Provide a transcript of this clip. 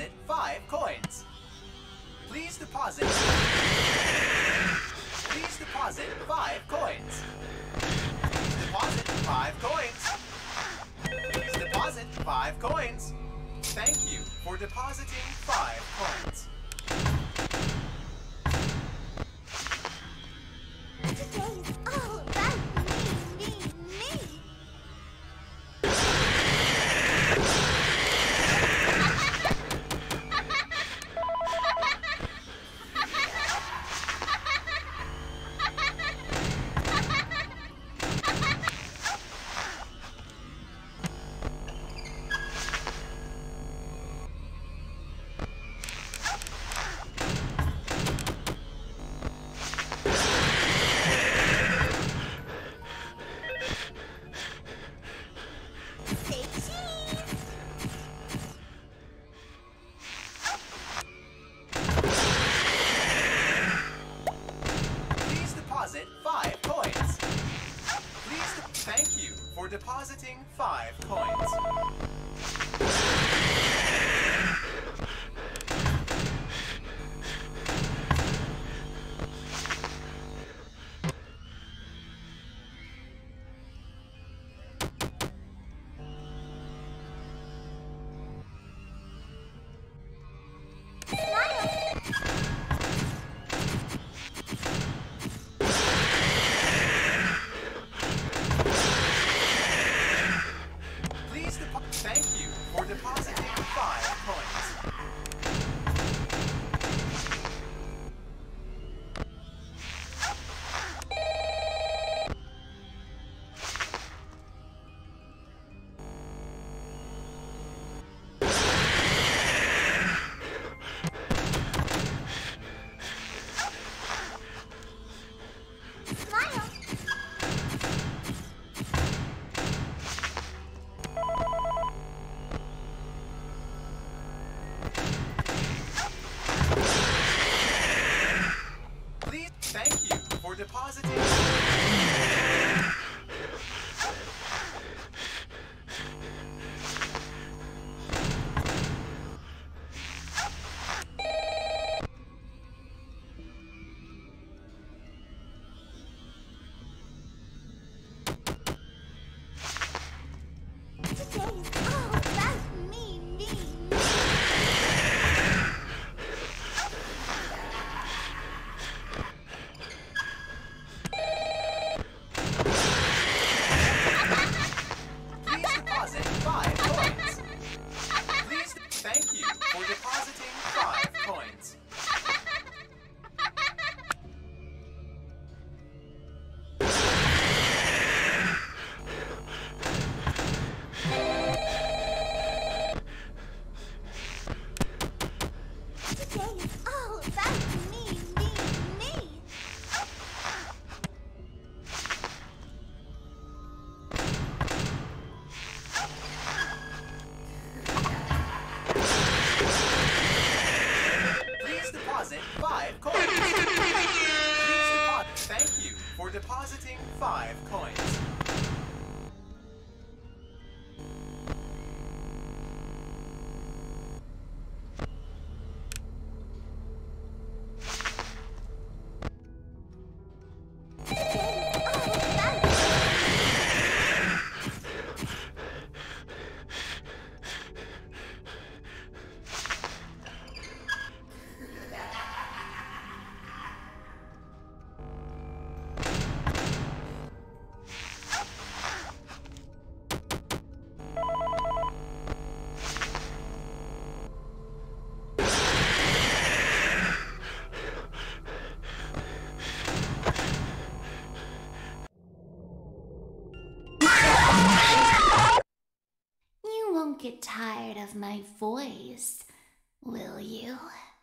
deposit 5 coins. Please deposit. Please deposit 5 coins. Please deposit 5 coins. Please deposit 5 coins. Thank you for depositing 5 coins. Today's all about me. Please deposit 5 coins. Thank you for depositing 5 coins. Thank you for depositing 5 coins. Thank you for depositing. Today's all about me. Please deposit 5 coins. Thank you for depositing 5 coins. Today's all about me. Please deposit 5 coins. Thank you for depositing 5 coins. You won't get tired of my voice, will you?